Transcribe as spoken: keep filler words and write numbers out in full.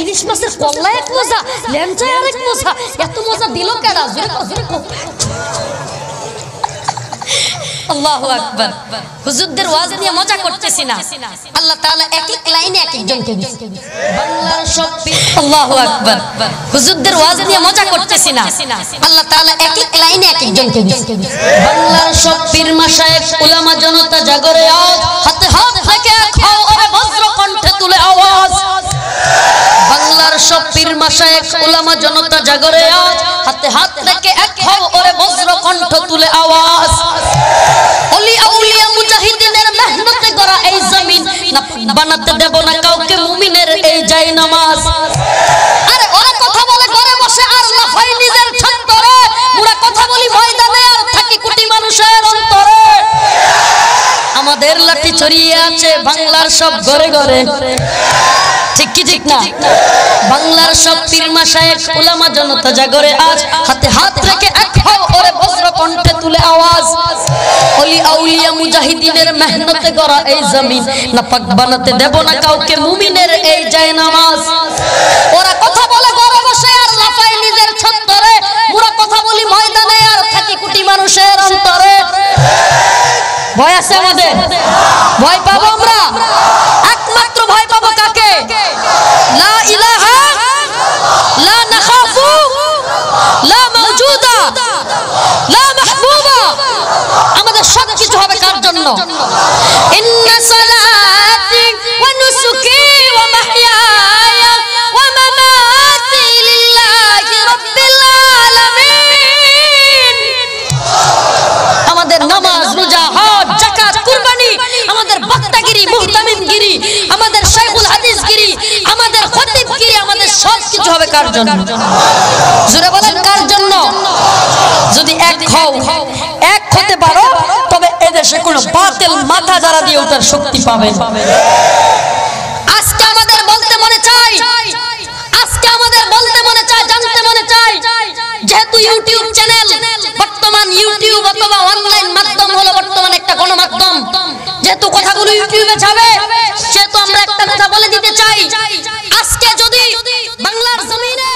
ইলিশ মাছের কল্লা এক মজা, ল্যাংচায় আরেক মজা, এত মজা দিল কেডা? জোরে কও, জোরে কও। আল্লাহু আকবার। হুজুরদের ওয়াজ নিয়ে মজা করতেছি না, আল্লাহ তাআলা এক এক লাইনে এক একজনকে দিয়েছে। বাংলার সব পীর, আল্লাহু আকবার। হুজুরদের ওয়াজ নিয়ে মজা করতেছি না, আল্লাহ তাআলা এক এক লাইনে এক একজনকে দিয়েছে। বাংলার সব পীর মাশায়েখ উলামা জনতা জাগরে আওয়াজ, হাতে হাত রেখে খাও ওরে বজ্র কণ্ঠে তুলে আওয়াজ। বাংলার সব পীর মাশায়েখ উলামা জনতা জাগরে আওয়াজ, হাতে হাত রেখে এক হও ওরে বজ্র কণ্ঠ তুলে আওয়াজ। ওলি আউলিয়া মুজাহিদিনের মেহনতে গড়া এই জমিন, না বানাতে দেব না কাউকে মুমিনের এই যায় নামাজ। আরে ওরা কথা বলে ঘরে বসে আর লাফাই নিজের ছাত্রে, মুরা কথা বলি ময়দানে আর থাকি কোটি মানুষের অন্তরে। আমাদের লাঠি ছড়িয়ে আছে বাংলার সব ঘরে ঘরে, ঠিক কি ঠিক না? বাংলার সব পীর মাশায়েখ উলামা জনতা জাগরে আজ, হাতে হাত রেখে এক হও ওরে বজ্র কণ্ঠে তুলে আওয়াজ। ওলি আউলিয়া মুজাহিদিনের মেহনতে গড়া এই জমিন, না পাক বানাতে দেব না কাউকে মুমিনের এই যায় নামাজ। ওরা কথা বলে ঘরে বসে আর লাফায় নিজের ছত্তরে, মুরা কথা বলি ময়দানে আর থাকি কোটি মানুষের অন্তরে। ভয় আছে আমাদের? ভয় পাবো আমরা? একমাত্র ভয় পাবো কাকে? লা ইলাহা লা নাখাফু লা মাওজুদা লা মাহবুবা। আমাদের সব কিছু হবে কার জন্য? ইন্না সালাতি ওয়া নুসুকি ওয়া মাহইয়ায়া ওয়া মামাতি লিল্লাহি রাব্বিল আলামিন। আমাদের নামাজ, রোজা, হজ, যাকাত, কুরবানি, আমাদের বক্তাগিরি, মুহতামিমগিরি, আমাদের শাইখুল হাদিসগিরি, আমাদের খতিবগিরি, আমাদের সব কিছু হবে কার জন্য? জোরে বলেন কার জন্য? যদি এক হও, এক হতে পারো, তবে এদেশে কোনো বাতিল মাথা যারা দিয়ে ওঠার শক্তি পাবে। আজকে আমাদের বলতে মনে চাই, আজকে আমাদের বলতে মনে চাই, জানতে মনে চাই, যেহেতু ইউটিউব চ্যানেল বর্তমান, ইউটিউব অথবা অনলাইন মাধ্যম হলো বর্তমান একটা গণমাধ্যম, যেহেতু কথাগুলো ইউটিউবে যাবে, সেহেতু আমরা একটা কথা বলে দিতে চাই। আজকে যদি বাংলার জমিনে